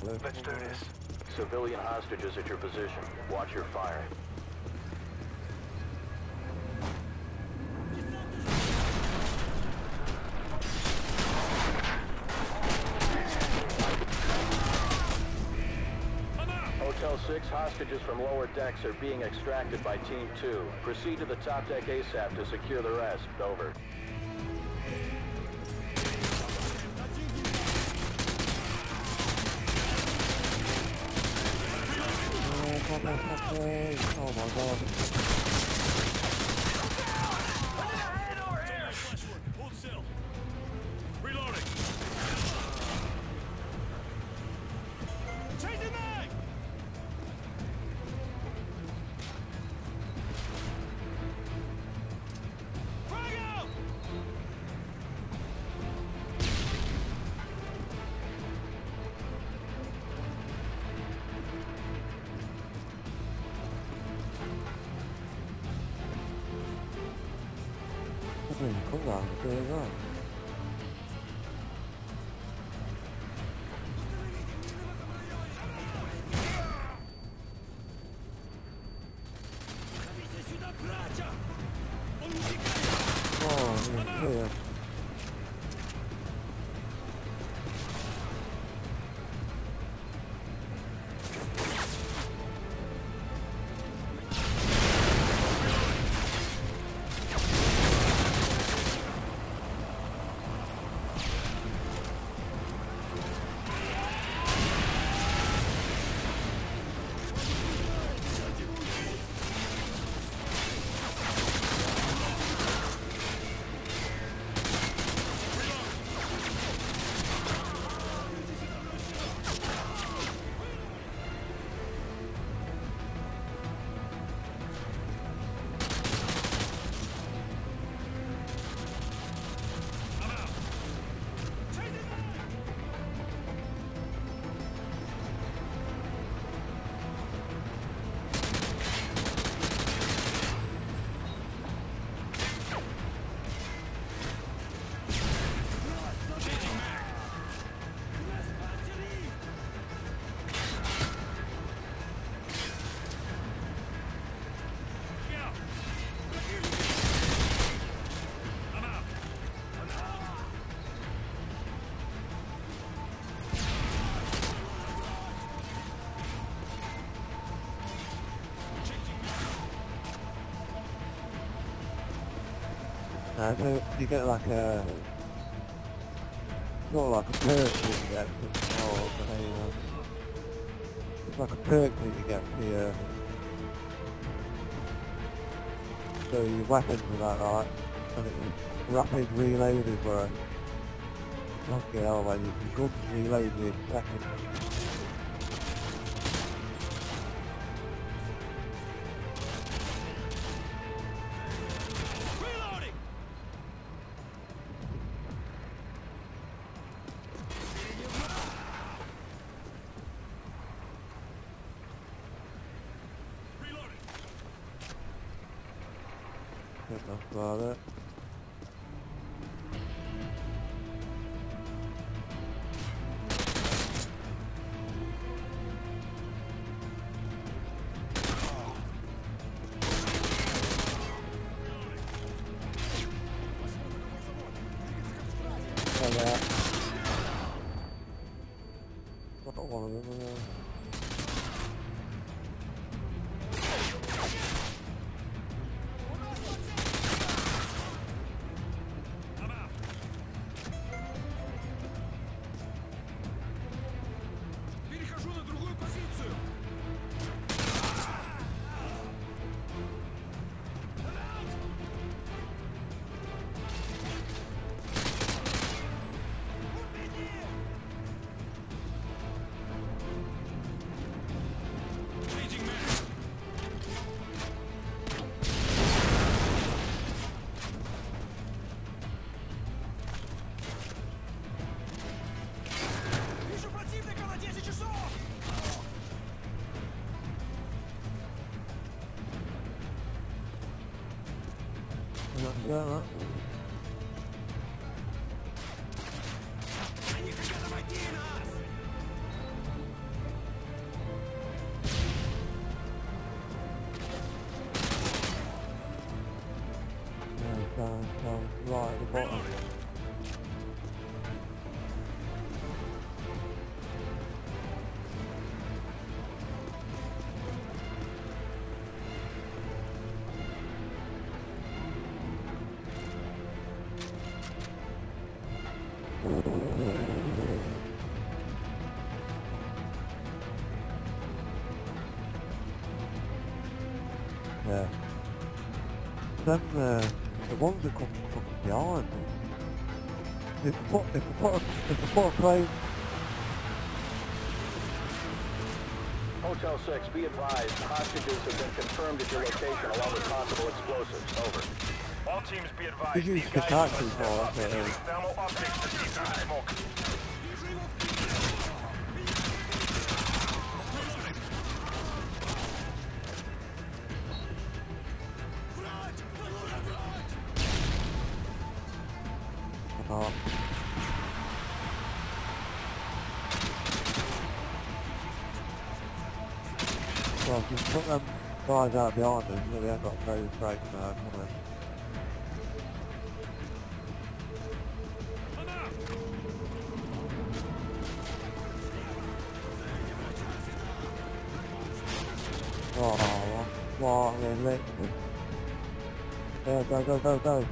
Let's do this. Civilian hostages at your position. Watch your fire. Hotel 6 hostages from lower decks are being extracted by Team 2. Proceed to the top deck ASAP to secure the rest. Over. Oh my god. Có gần kia quá. Here. So you get like a sort of like a perk that you get. It's like a perk that you get for your weapons and that, right? And it's rapid reload is where fucking hell, man, your guns reload in seconds. That's about it. Got one of them. Да. Yeah. Then the ones that come from behind. If we put a plane. Hotel 6, be advised, hostages have been confirmed at your location along with possible explosives. Over. All teams be advised. Did you use the taxi for up it? thermal optics to see through the smoke. Oh. Well, just put them guys out behind us, so they haven't got no break now, come on. Oh, what, really? Yeah, go.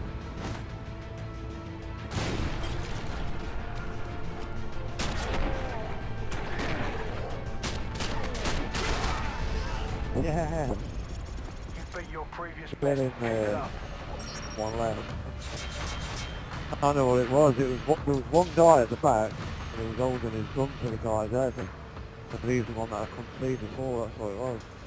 Yeah, You beat your previous get best. in Keep it there. up. One left. I know what it was. There was one guy at the back, and he was holding his gun to the guy's head. And he's the one that I couldn't see before, that's what it was.